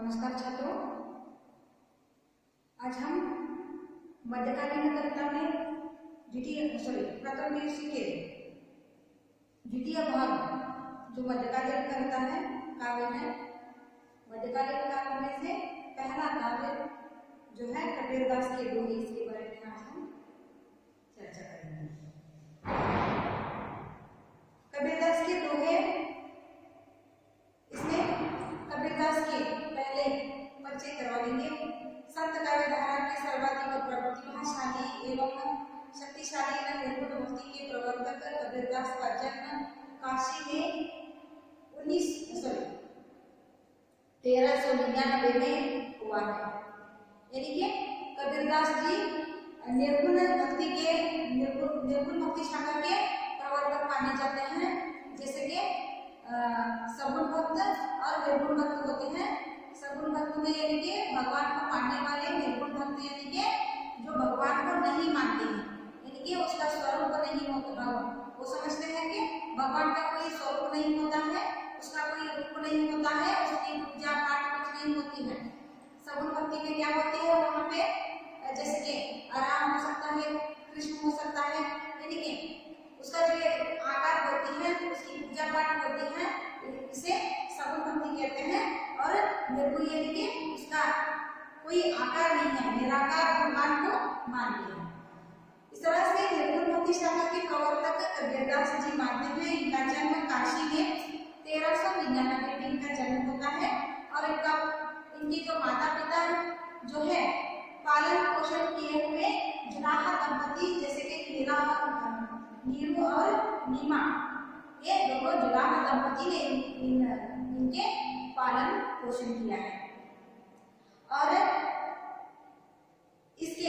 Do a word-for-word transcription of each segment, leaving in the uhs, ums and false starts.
नमस्कार छात्रों, आज हम मध्यकालीन कविता में द्वितीय सॉरी प्रथम पीयूसी के द्वितीय भाग जो मध्यकालीन कविता है काव्य है, मध्यकालीन काव्य में से पहला काव्य जो है कबीरदास के दोहे, इसके बारे में आज हम चर्चा करेंगे। कबीरदास के दोहे, इसमें कबीरदास के पहले परिचय करवा देंगे। संत काव्य धारा के सर्वाधिक प्रतिभाशाली एवं शक्तिशाली व निर्गुण भक्ति के प्रवर्तक कबीरदास का जन्म काशी में उन्नीस सॉरी तेरह सौ निन्यानवे में हुआ है। यानी कि कबीरदास जी निर्गुण भक्ति के निर्गुण निर्गुण भक्ति शाखा के प्रवर्तक माने जाते हैं। जैसे कि सगुण भक्त और निर्गुण भक्त होते हैं। सगुण भक्त में यानी कि भगवान को मानने वाले, निर्गुण भक्त यानी कि जो भगवान को नहीं मानते हैं, यानी कि उसका स्वरूप नहीं होता, वो समझते हैं कि भगवान का कोई स्वरूप नहीं होता है, उसका कोई रूप नहीं होता है, उसकी पूजा पाठ कुछ नहीं होती है। सगुण भक्ति में क्या होती है, वहाँ पे जैसे कि राम हो सकता है, कृष्ण हो सकता है, यानी कि उसका जो आकार होती है, उसकी पूजा पाठ होती है, इसे सगुण भक्ति कहते हैं। और निर्गुण यानी कि उसका कोई आकार नहीं है, निराकार भगवान को मानते हैं। इस तरह से निर्गुण भक्ति शाखा के प्रवर्तक कबीरदास जी मानते हैं। इनका जन्म काशी में तेरह सौ निन्यानवे में इनका जन्म होता है। और इनका इनके जो माता पिता जो है पालन पोषण किए हुए जुलाहा दंपति, जैसे कि नीरा नीरू और नीमा, ये दोनों जुलाहा दंपति ने इन, इनके पालन पोषण किया है। और इसके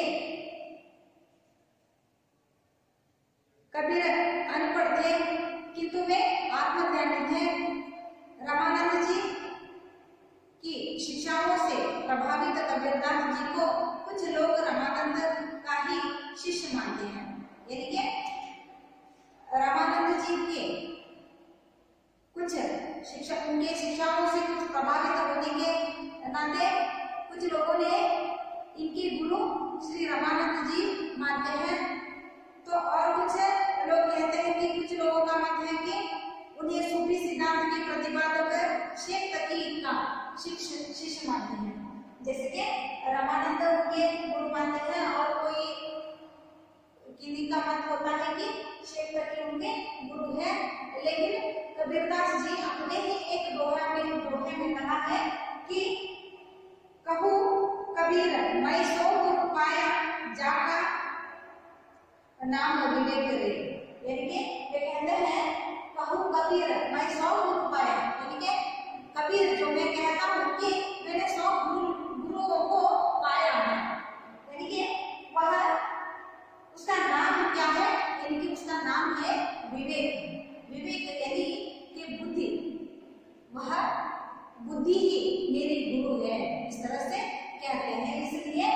कबीर अनपढ़ थे किंतु वे आत्मज्ञानी थे। रामानंद जी की शिक्षाओं से प्रभावित कबीरदास जी को कुछ लोग रामानंद का ही शिष्य मानते हैं। यानी कि रामानंद जी के कुछ शिक्षा उनके शिक्षाओं से कुछ प्रभावित होने के नाते कुछ लोगों ने इनके गुरु श्री रामानंद जी मानते हैं। तो और कुछ लोग कहते हैं कि कुछ लोगों का मत है कि उन्हें सूफी सिद्धांत के प्रतिपादक शेख तकी का शिष्य शिष्य मानते हैं। जैसे कि रामानंद उनके गुरु मानते हैं और कोई किन्हीं का मत होता है कि शेख तकी उनके गुरु है। लेकिन कबीरदास जी अपने ही एक दोहा में दोहे में कहा है कि कहू कबीर मैं सो दुख पाया जाका नाम विवेक रे। यानी कि वे कहते हैं कहू कबीर मैं सौ दुख पाया, यानी कि कबीर जो मैं कहता हूँ कि मैंने सौ गुरु गुरुओं को पाया है, यानी कि वह उसका नाम क्या है, यानी कि उसका नाम है विवेक। विवेक यानी कि बुद्धि, वह बुद्धि ही मेरी गुरु है, इस तरह से कहते हैं। इसलिए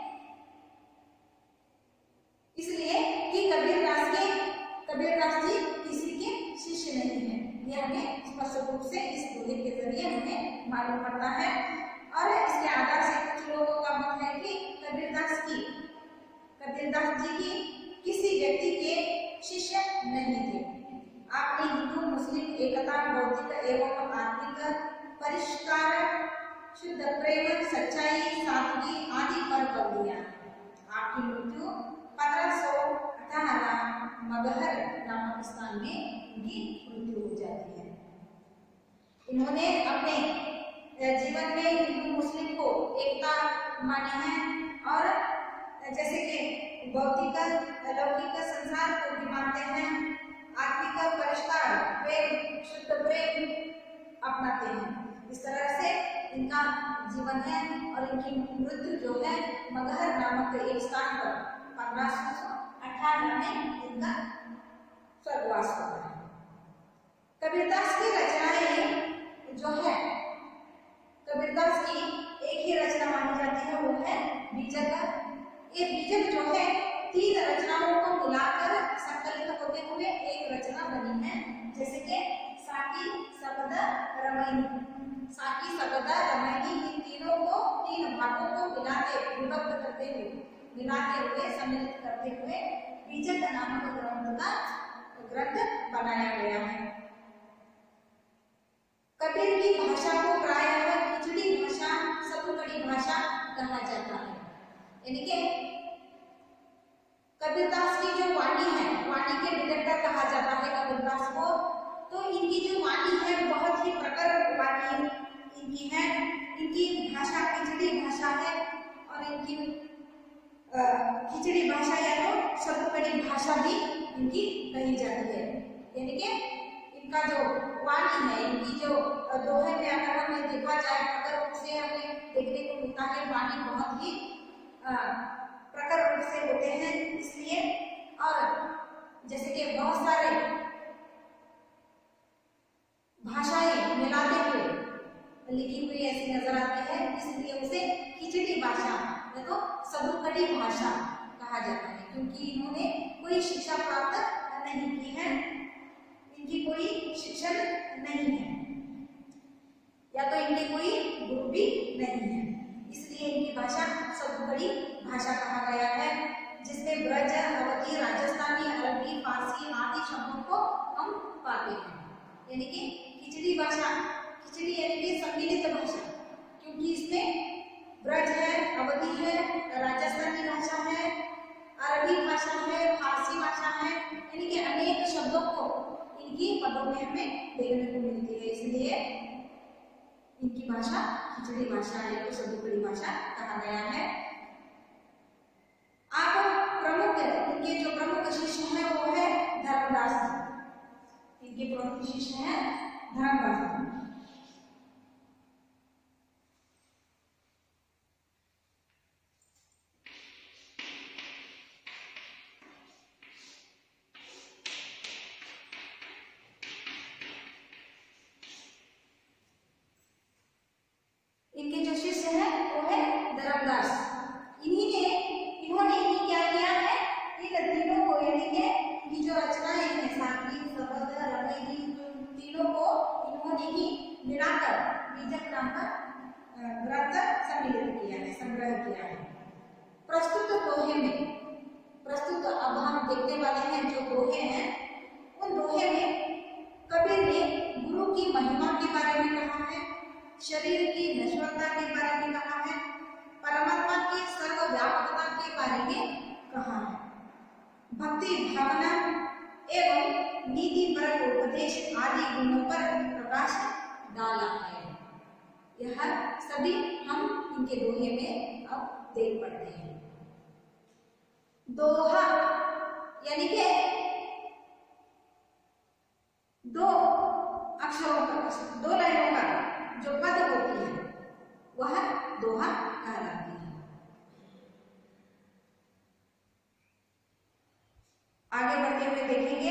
इसलिए कि कबीरदास के कबीरदास जी किसी के शिष्य नहीं है, यह हमें स्पष्ट रूप से इस दोहे के जरिए हमें मालूम पड़ता है। और इसके आधार से कुछ लोगों का मत है कि कबीरदास की कबीरदास जी की किसी व्यक्ति के शिष्य नहीं थे। आपने हिंदू मुस्लिम एकता, बौद्धिक एवं आत्मिक परिष्कार, शुद्ध प्रेम, सच्चाई, सादगी आदि पर बल दिया। आपकी मृत्यु पंद्रह सौ अठारह मगहर नामक स्थान में उनकी मृत्यु हो जाती है। इन्होंने अपने जीवन में हिंदू मुस्लिम को एकता मानी है और जैसे कि भौतिक लौकिक संसार को भी मानते हैं, आत्मिक परिष्कार, प्रेम, शुद्ध प्रेम अपनाते हैं। इस तरह से इनका जीवन है। और इनकी मृत्यु जो है मगहर नामक एक स्थान पर पंद्रह सौ अठारह में इनका स्वर्गवास होता है। कबीरदास की रचनाएं जो है, कबीरदास की एक ही रचना मानी जाती है, वो है बीजक। ये बीजक जो है तीन रचनाओं को मिलाकर संकलित होते हुए एक रचना बनी है। जैसे कि साकी, सबद, रमैनी। साकी, सबद, रमैनी, इन तीनों नामों को मिलाते विभक्त करते हुए मिलाते हुए सम्मिलित करते हुए बीजक नामक ग्रंथ का ग्रंथ बनाया गया है। कबीर की भाषा को प्रायः खिचड़ी भाषा, सतुकड़ी भाषा कहा जाता है। यानी कि कबीरदास की जो वाणी है, वाणी के डिटेक्टर कहा जाता है कबीरदास को। तो इनकी जो वाणी है बहुत ही प्रखर वाणी इनकी है। इनकी भाषा खिचड़ी भाषा है और इनकी खिचड़ी भाषा या तो सतुकड़ी भाषा भी इनकी कही जाती है। यानी कि इनका जो वाणी है, इनकी जो दोहे में अगर हमें देखा जाए, अगर उसे हमें देखने को मिलता है, वाणी बहुत ही प्रखर रूप से होते हैं। इसलिए और जैसे कि बहुत सारे भाषाएं मिलाते हुए लिखी हुई ऐसी नजर आती है, इसलिए उसे खिचड़ी भाषा या तो सतुकड़ी भाषा कहा जाता है, क्योंकि इन्होंने कोई शिक्षा प्राप्त नहीं की है, इनकी कोई शिक्षण नहीं है या तो इनके कोई गुरु भी नहीं है, इसलिए इनकी भाषा सतुकड़ी भाषा कहा गया है, जिसमें ब्रज, अवधी, राजस्थानी, अरबी, फारसी आदि शब्दों को हम पाते हैं। यानी कि खिचड़ी भाषा, खिचड़ी यानी कि सम्मिलित भाषा, क्योंकि इसमें ब्रज है, अवधी है, राजस्थानी भाषा है, अरबी भाषा है, फारसी भाषा है, यानी कि अनेक शब्दों को इनकी पदों में हमें देखने को मिलती है, इसलिए इनकी भाषा खिचड़ी भाषा है, तो सतुकड़ी भाषा कहा गया है। आप प्रमुख इनके जो प्रमुख शिष्य हैं वो है धर्मदास। इनके प्रमुख शिष्य हैं धर्मदास। इनके जो शिष्य हैं वो है धर्मदास। इन्हीं ने इन्होंने ही क्या किया है, इन तीनों को यानी कि ये जो रचनाएं हैं, साकी, सबद, रमेली, तीनों को इन्होंने ही मिलाकर बीजक नाम का ग्रंथ सम्मिलित किया है, संग्रह किया है। प्रस्तुत दोहे में, प्रस्तुत अब हम देखने वाले हैं जो दोहे हैं, उन दोहे में कबीर ने गुरु की महिमा के बारे में कहा है, शरीर की नश्वरता के बारे में कहा है, परमात्मा की सर्वव्यापकता के बारे में कहा है, भक्ति भावना एवं नीति परक उपदेश आदि गुणों पर प्रकाश डाला है। यह सभी हम इनके दोहे में अब देख पड़ते हैं। दोहा यानी कि दो अक्षरों का, दो लाइनों का जो पद होती है वह दोहा कहलाती है। आगे बढ़ते हुए देखेंगे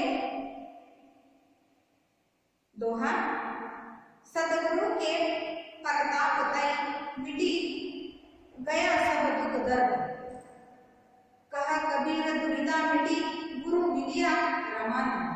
दोहा। सतगुरु के परताप तई मिटी गया सब दुख दर्द, कहा कबीर दुविधा मिटी गुरु मिलिया रमान,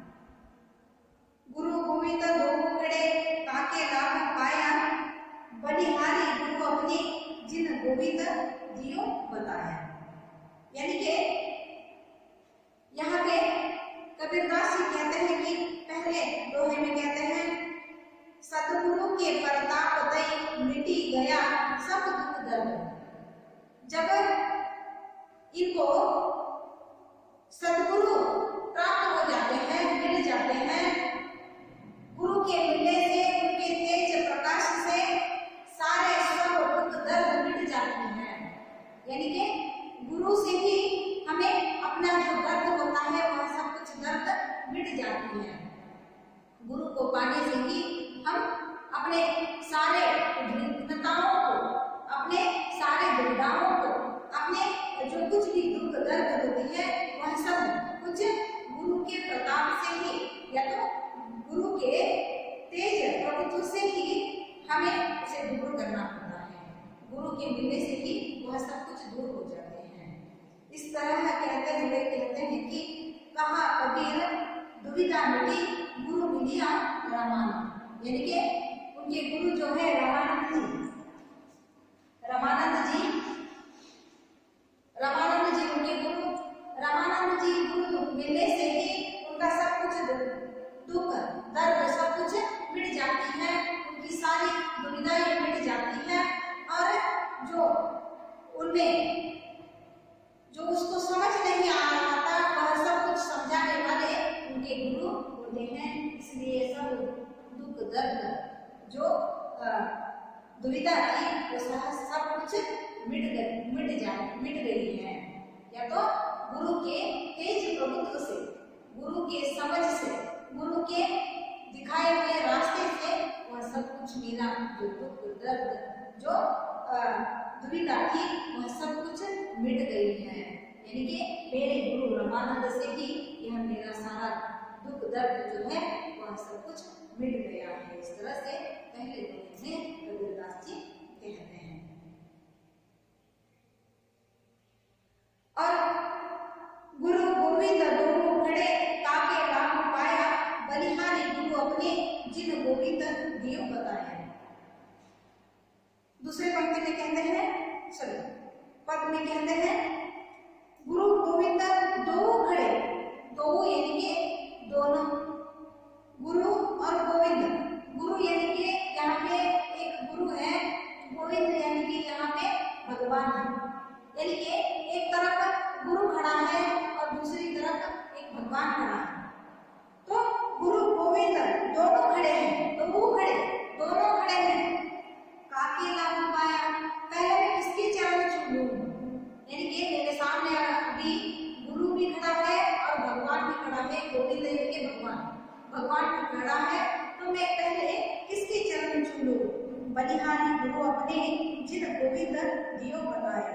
गुरु गोविंद दो मुखड़े ताके लाभ पाया, बलिहारी गुरु अपनी जिन गोविंद दियो बताया। यानी कि यहाँ पे कबीरदास जी कहते हैं कि पहले दोहे में कहते हैं सतगुरु के परताप तई मिटी गया सब दुख दर्द। जब इनको सतगुरु प्राप्त हो जाते हैं, मिल जाते हैं, गुरु के मिलने से, उनके तेज प्रकाश से सारे सब दुख दर्द मिट जाते हैं। यानी कि गुरु से ही हमें अपना जो दर्द होता है वह सब कुछ दर्द मिट जाती है। गुरु को पाने से ही हम अपने सारे विघ्नताओं को, अपने सारे दुविधाओं को, अपने जो कुछ भी दुख दर्द होती है वह सब कुछ गुरु के प्रताप से ही या तो गुरु के तेज प्रभुत्व से ही हमें उसे दूर करना पड़ता है। गुरु के मिलने से ही वह सब कुछ दूर हो जाते हैं। इस तरह कहते हुए कहते हैं कि कहा कबीर दुविधा मिटी गुरु मिलिया रामानंद। यानी कि उनके गुरु जो है रामानंद जी, रामानंद जी रामानंद जी उनके गुरु रामानंद जी गुरु मिलने से ही उनका सब कुछ दुख दर्द सब कुछ मिट जाती है, उनकी सारी दुविधाएं मिट जाती है और जो उनमें जो उसको समझ नहीं आ रहा था वह सब कुछ समझाने वाले उनके गुरु होते हैं। इसलिए सब दुख दर्द जो दुविधा थी वो सब कुछ मिट गई मिट जा मिट गई है। या तो गुरु के तेज प्रभुत्व से, गुरु के समझ से, गुरु के दिखाए हुए रास्ते से वह सब कुछ मेरा जो दुख दर्द जो दुविधा थी वह सब कुछ मिट गई है। यानी कि मेरे गुरु रामानंद से ही यह मेरा सारा दुख दर्द जो है वह सब कुछ मिट गया है। इस तरह से पहले दोहे में कबीरदास जी कहते हैं। और गुरु गोविंद दोनों खड़े काके राम पाया, बलिहारी गुरु अपने जिन गोविंद देव बताया। दूसरे पंक्ति में कहते हैं, चलो पद में कहते हैं गुरु गोविंद दो खड़े, दो यानी कि दोनों, गुरु और गोविंद। गुरु यानी कि यहाँ पे एक गुरु है, गोविंद यानी कि यहाँ पे भगवान है। यानी कि एक तरफ गुरु खड़ा है और दूसरी तरफ एक भगवान खड़ा है। तो गुरु गोविंद दोनों खड़े हैं, दो खड़े दोनों खड़े हैं। काके लागू पाया, पहले मैं किसके चरण छू लूं? यानी कि मेरे सामने अभी गुरु भी खड़ा है और भगवान भी खड़ा है, गोविंद यानी कि भगवान भगवान भी खड़ा है, तो मैं पहले किसके चरण छू लूं? बलिहारी गुरु अपने जिन गोविंद दियो बताए।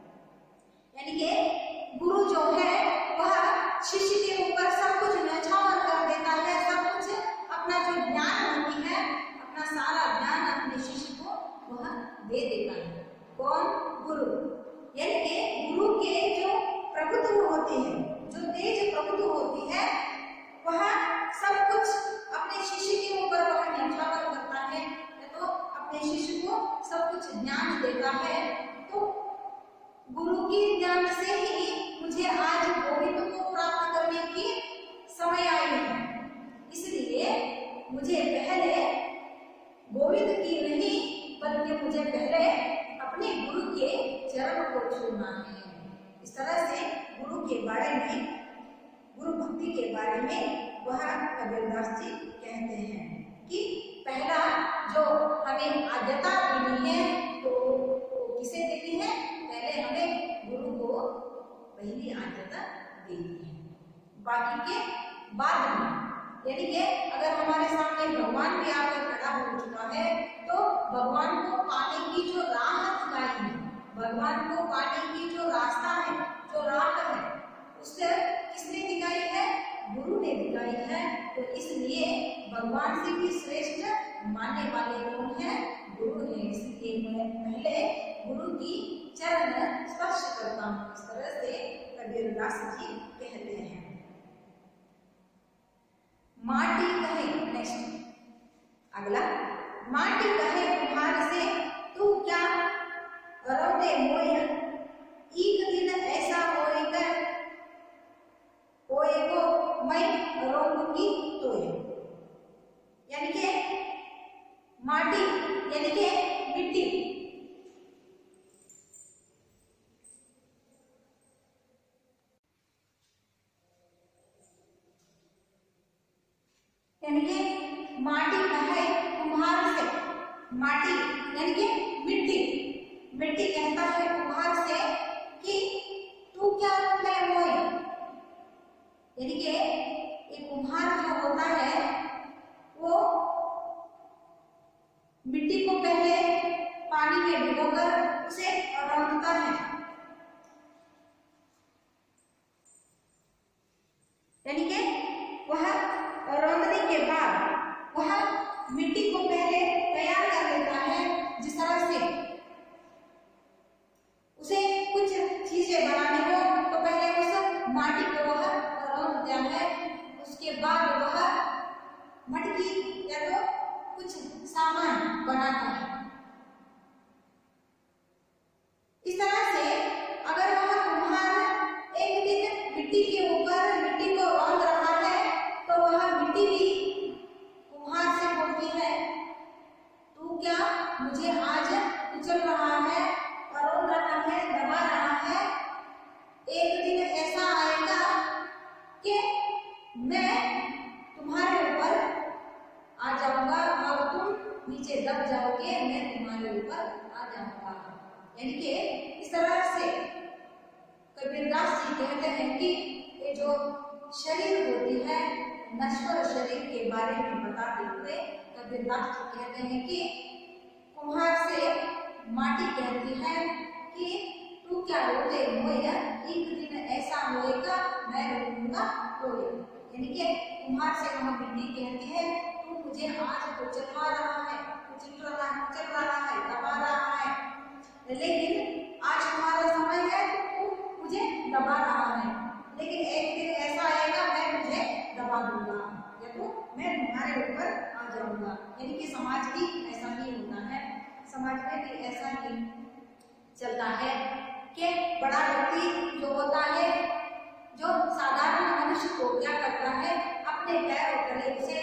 यानी कि गुरु जो है वह शिष्य के ऊपर सब कुछ न्यौछावर कर देता है, सब कुछ अपना जो ज्ञान होती है, अपना सारा ज्ञान अपने शिष्य को वह दे देता है। कौन? गुरु। यानी कि गुरु के जो प्रभुत्व होते हैं, जो तेज प्रभुत्व होती है, वह सब कुछ अपने शिष्य के ऊपर वह न्यौछावर करता है, तो अपने शिष्य को सब कुछ ज्ञान देता है। तो गुरु के ज्ञान से ही मुझे आज गोविंद को प्राप्त करने की समय आई है। इसलिए मुझे पहले गोविंद की नहीं बल्कि मुझे पहले अपने गुरु के चरण को छूना है। इस तरह से गुरु के बारे में, गुरु भक्ति के बारे में वह कबीरदास जी कहते हैं कि पहला जो हमें आज्ञा देनी है तो किसे देनी है? पहले हमें गुरु को पहली आज्ञा देनी है, बाकी के बाद में। यानी कि अगर हमारे सामने भगवान भी आकर खड़ा हो चुका है तो भगवान को पाने की जो राह दिखाई है, भगवान को पाने की जो रास्ता है, जो राह है, उससे किसने दिखाई है? गुरु ने दिखाई है। तो इसलिए भगवान से भी श्रेष्ठ मानने वाले कौन है? गुरु है। इसलिए मैं पहले गुरु की चरण स्पर्श करता हूँ। इस तरह से कबीरदास जी कहते हैं। माटी कहे, नेक्स्ट अगला, माटी कहे कुम्हार से तू क्या रौदे मोय, एक दिन ऐसा होएगा होएगो मैं रौदूंगी तोय। यानी कि माटी यानी कि मिट्टी, यानी कि माटी कहे कुम्हार से, माटी यानी कि मिट्टी, मिट्टी कहता है कुम्हार से कि तू क्या रौदे मोय। यानी कि एक कुम्हार जो होता है वो मिट्टी को पहले पानी में भिगोकर उसे रौंदता है। यानी कि वह रौंदने के बाद वह मिट्टी को पहले तैयार कर लेता है, जिस तरह से उसे कुछ चीजें बनानी हो तो पहले उस माटी को वह रौंदता है, उसके बाद वह मटकी या तो कुछ सामान बनाता है। द्रौपदी भी कुम्हार से बोलती है, तू क्या मुझे आज कुचल रहा है, परोल रहा है, दबा रहा है? एक दिन ऐसा आएगा कि मैं तुम्हारे ऊपर आ जाऊंगा और तुम नीचे दब जाओगे, मैं तुम्हारे ऊपर आ जाऊंगा। यानी कि इस तरह से कबीरदास जी कहते हैं कि ये जो शरीर होती है, नश्वर शरीर के बारे में बताते हुए कबीरदास जी कहते हैं कि कुम्हार से माटी कहती है कि तू क्या रोते मोया, एक दिन ऐसा होएगा मैं रोऊंगा रोए। यानी कि कुम्हार से वह मिट्टी कहती है, तू मुझे आज कुचलवा रहा है, कुचल रहा है, कुचल रहा है, दबा रहा है, लेकिन आज हमारा समय है, तू मुझे दबा रहा है, लेकिन एक दिन ऐसा आएगा मैं तुझे दबा दूंगा या तो मैं तुम्हारे ऊपर आ जाऊंगा। यानी कि समाज भी ऐसा ही होता है, समाज में भी ऐसा ही चलता है कि बड़ा व्यक्ति जो होता है, जो साधारण मनुष्य को क्या करता है, अपने पैर और तले से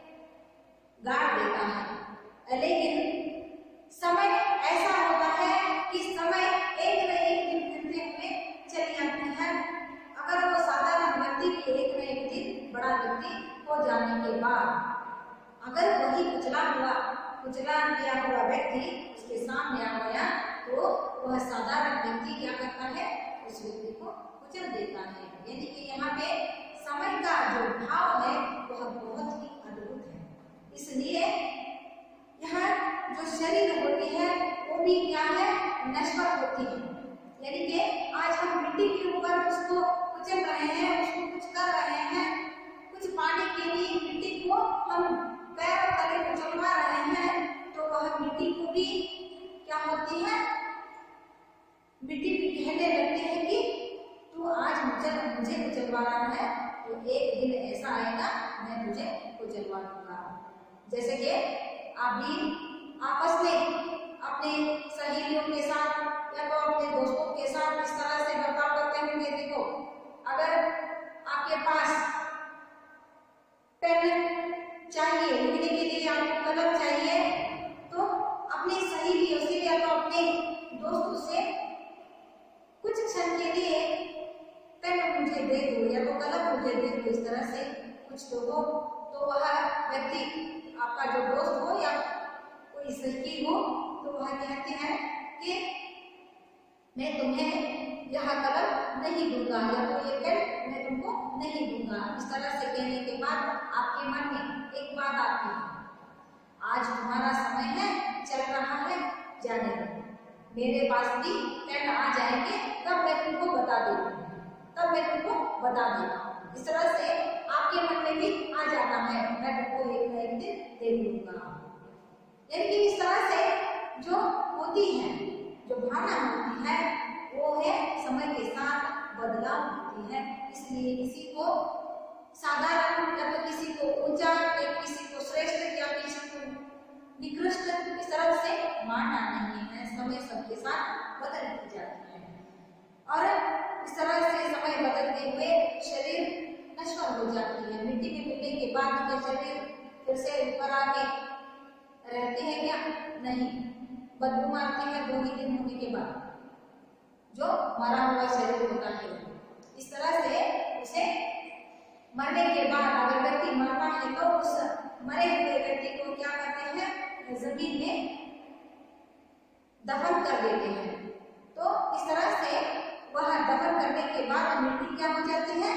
गाड़ देता है। लेकिन समय ऐसा होता है कि समय एक न एक दिन गिरते हुए चली आती है। अगर वो साधारण व्यक्ति भी एक न एक दिन बड़ा व्यक्ति हो जाने के बाद अगर वही कुचला हुआ कुचला किया हुआ व्यक्ति उसके सामने आ गया तो वह साधारण व्यक्ति क्या करता है, उस व्यक्ति को कुचल देता है। यानी कि यहाँ पे समय का जो भाव है वह बहुत ही अद्भुत है। इसलिए यहाँ जो शरीर होती है वो भी क्या है, नश्वर होती है। यानी कि आज हम मिट्टी के ऊपर उसको कुचल रहे हैं, उसको कुछ कर रहे हैं, कुछ पाने के लिए मिट्टी को हम पैर और तले कुचलवा रहे हैं, तो वह मिट्टी को भी क्या होती है, मिट्टी भी कहने लगती है कि तू आज मुझे मुझे कुचलवा रहा है, तो एक दिन ऐसा आएगा मैं तुझे कुचलवा दूंगा। जैसे कि आप भी आपस में अपने सहेलियों के साथ या तो अपने दोस्तों के साथ इस तरह से बर्ताव करते होंगे। देखो, अगर आपके पास पेन चाहिए, लिखने के लिए आपको कलम चाहिए, तो अपनी सहेलियों से या तो अपने दोस्तों से कुछ क्षण के लिए पेन मुझे दे दो या तो कलम मुझे दे दो, इस तरह से कुछ तो हो, तो वह व्यक्ति आपका जो दोस्त हो या कोई सहेली हो तो वह कहते हैं कि मैं तुम्हें यह कलम नहीं दूंगा या तो ये पेन मैं तुमको नहीं दूंगा। इस तरह से कहने के बाद आपके मन में एक बात आती है, आज तुम्हारा समय है, चल रहा है, जाने दो, मेरे पास भी पेन आ जाएंगे तब मैं तुमको बता दूंगा, तब मैं तुमको बता दूंगा। इस तरह से आपके मन में भी आ जाता है, मैं तुमको एक न एक दिन दे दूंगा। यानी कि इस तरह से जो होती है, जो भावना होती है, वो है समय के साथ बदलाव होती है। इसलिए किसी को साधारण या तो किसी को ऊंचा या किसी को श्रेष्ठ या किसी को निकृष्ट इस तरह से मानना नहीं है। समय सबके साथ बदलती जाती है और इस तरह से समय बदलते हुए शरीर नश्वर हो जाती है। मिट्टी में मिलने के बाद के शरीर फिर से ऊपर आके रहते हैं क्या? नहीं, बदबू मारते हैं दो ही दिन होने के बाद जो मरा हुआ शरीर होता है। इस तरह से उसे मरने के बाद अगर व्यक्ति मरता है तो उस मरे हुए व्यक्ति को क्या करते हैं, जमीन में दफन कर देते हैं। तो इस तरह से वह दफन करने के बाद मिट्टी क्या हो जाती है,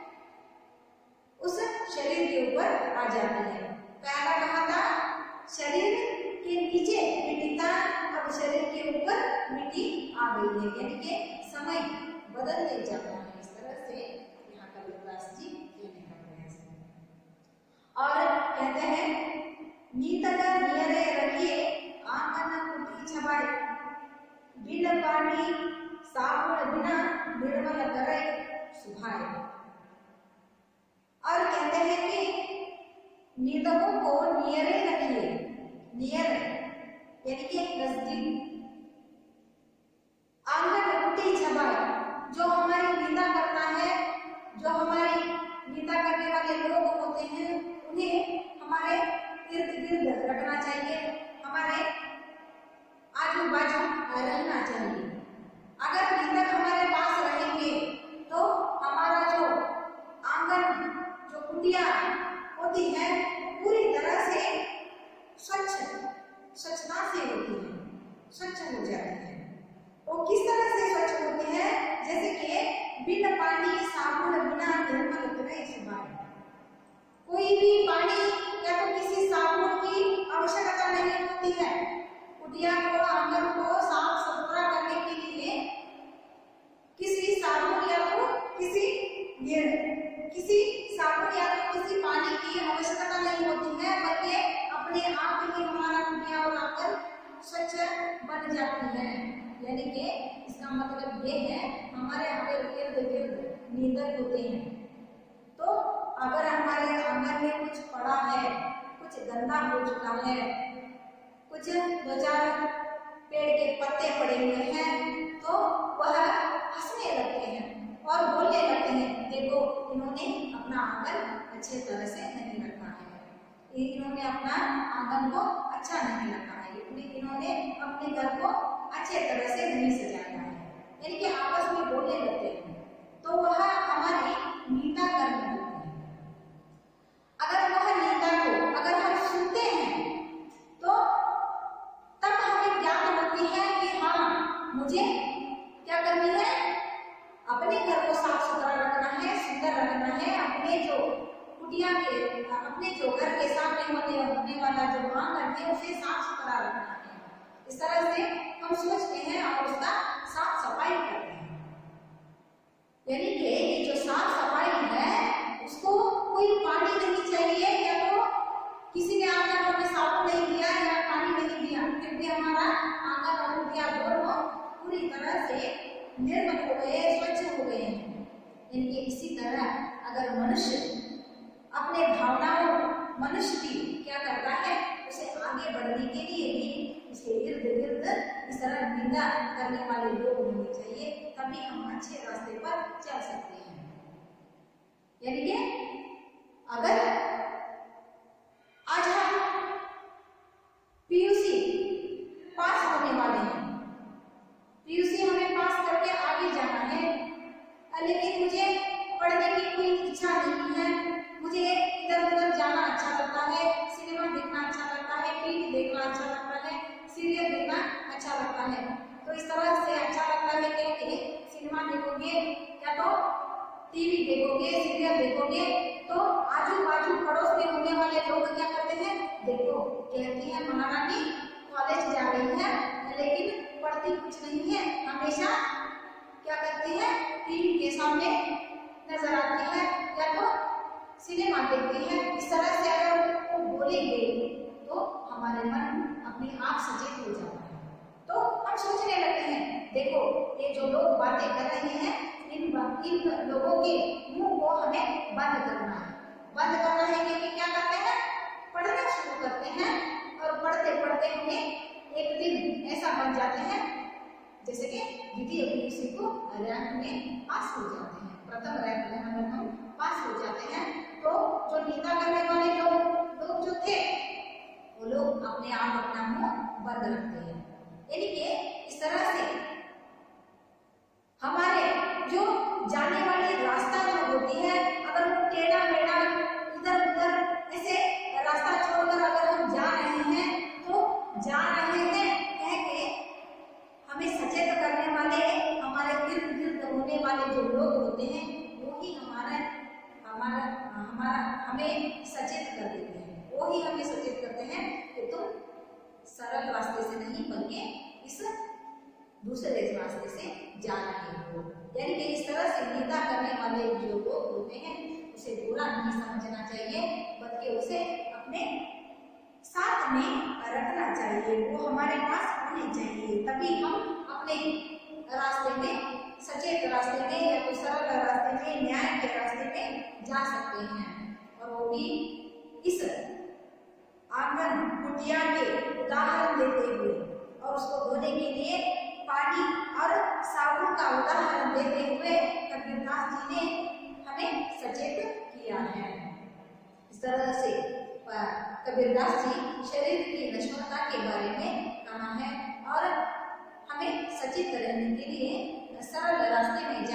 उस शरीर के ऊपर आ जाती है। पहला कहा था शरीर के नीचे मिट्टी था, अब शरीर के ऊपर मिट्टी आ गई है। यानी कि समय बदलते जाता है। इस तरह से यहाँ कबीरदास जी कहने का प्रयास है और कहते हैं, नीतगर नियरे रखिए आंगन कुटी छबाई, बिन पानी साबुन बिना निर्मल करे सुभाए। और कहते हैं कि निर्धकों को नियरे रखिए। नियर यानी कि नजदीक, आंगन कुटी छबाई, जो हमारी निंदा करता है, जो हमारी निंदा करने वाले लोग होते हैं बन जाती हैं। यानी कि इसका मतलब ये है हमारे हमारे इर्द गिर्द नींदक होते हैं। तो अगर हमारे आंगन में कुछ पड़ा है, कुछ गंदा हो चुका है, कुछ दो चार पेड़ के पत्ते पड़े हुए हैं, तो वह हंसने लगते हैं और बोलने लगते हैं, देखो इन्होंने अपना आंगन अच्छे तरह से नहीं रखा है, इन्होंने अपना आंगन को अच्छा नहीं रखा है, इन्होंने अपने घर को अच्छे तरह से नहीं सजाया है। यानी कि आपस में बोलने लगते हैं, तो वह हमारी निंदा करने लगते हैं। अगर वह निंदा को अगर हम सुनते हैं तो तब हमें ज्ञान होती है कि हाँ मुझे क्या करनी है, अपने घर को साफ सुथरा रखना है, सुंदर रखना है, अपने जो कुटिया के अपने जो घर के सामने होने होने वाला जो आंगन है उसे साफ सुथरा रखना है। इस तरह से हम सोचते हैं और उसका साफ सफाई करते हैं। यानी कि ये जो साफ सफाई है उसको कोई पानी नहीं चाहिए, या तो किसी ने आकर हमें साबुन नहीं दिया या पानी नहीं दिया, फिर भी हमारा आंगन और कुटिया दोनों पूरी तरह से निर्मल हो गए, स्वच्छ हो गए हैं। इनके इसी तरह अगर मनुष्य अपने भावनाओं मनुष्य भी क्या करता है, उसे आगे बढ़ने के लिए भी उसके इर्द गिर्द इस तरह निंदा करने वाले लोग होने चाहिए, तभी हम अच्छे रास्ते पर चल सकते हैं। यानी कि अगर आज हम पीयूसी पास होने वाले हैं, पीयूसी हमें पास करके आगे जाना है, लेकिन मुझे पढ़ने की कोई इच्छा नहीं है, मुझे इधर उधर जाना अच्छा लगता है, सिनेमा देखना अच्छा लगता है, टीवी देखना अच्छा लगता है, सीरियल देखना अच्छा लगता है। तो इस तरह से अच्छा लगता है कि सिनेमा देखोगे या तो टीवी देखोगे, सीरियल देखोगे, तो आजू बाजू पड़ोस में होने वाले लोग क्या करते हैं, देखो कहती है महारानी कॉलेज जा रही है लेकिन पढ़ती कुछ नहीं है, हमेशा क्या करती है, टीवी के सामने नजर आती है या तो सिनेमा देखती है। इस तरह से अगर वो बोलेंगे तो हमारे मन अपने आप सचेत हो जाता है, तो हम सोचने लगते हैं, देखो ये जो लोग बातें कर रहे हैं, इन इन लोगों के मुंह को हमें बंद करना है, बंद करना है क्योंकि क्या करते हैं, पढ़ना शुरू करते हैं और पढ़ते पढ़ते हमें एक दिन ऐसा बन जाते हैं जैसे कि द्वितीय पीयूसी को रैंक में पास हो जाते हैं, प्रथम रैंक में अगर हम पास हो जाते हैं, तो जो निंदा करने वाले लोग लोग जो थे वो लोग अपने आप अपना मुंह बंद रखते हैं। यानी कि इस तरह से हमारे जो जाने वाली रास्ता जो होती है, अगर वो टेढ़ा मेढ़ा इधर उधर ऐसे रास्ता छोड़कर अगर हम जा रहे हैं, तो जा रहे हैं कह के हमें सचेत करने वाले, हमारे इर्द गिर्द होने वाले जो लोग होते हैं वो ही हमारा हमारा हमारा हमें सचेत कर देते हैं, वो ही हमें सचेत करते हैं कि तुम सरल रास्ते से नहीं बल्कि इस दूसरे रास्ते से जा रहे हो। यानी कि इस तरह से निंदा करने वाले जो लोग होते हैं उसे बुरा नहीं समझना चाहिए, बल्कि उसे अपने साथ में रखना चाहिए, वो हमारे पास होने चाहिए, तभी हम अपने रास्ते में, सचेत रास्ते में या तो सरल रास्ते में, न्याय के रास्ते में जा सकते हैं। और वो भी इस आंगन कुटिया के उदाहरण देते हुए और उसको धोने के लिए पानी और साबुन का उदाहरण देते हुए कबीरदास जी ने हमें सचेत किया है। इस तरह से कबीरदास जी शरीर की नश्वरता के बारे में कहा है और हमें सचेत रहने के लिए सरल रास्ते में